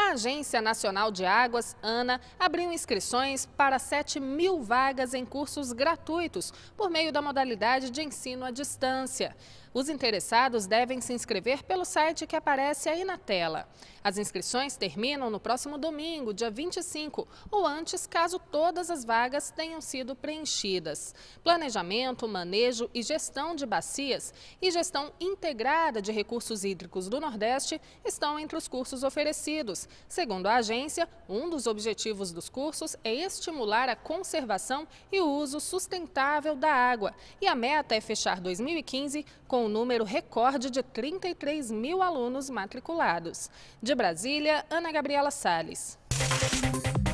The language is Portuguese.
A Agência Nacional de Águas, ANA, abriu inscrições para 7.000 vagas em cursos gratuitos por meio da modalidade de ensino à distância. Os interessados devem se inscrever pelo site que aparece aí na tela. As inscrições terminam no próximo domingo, dia 25, ou antes, caso todas as vagas tenham sido preenchidas. Planejamento, manejo e gestão de bacias e gestão integrada de recursos hídricos do Nordeste estão entre os cursos oferecidos. Segundo a agência, um dos objetivos dos cursos é estimular a conservação e o uso sustentável da água. E a meta é fechar 2015 com um número recorde de 33.000 alunos matriculados. De Brasília, Ana Gabriela Salles.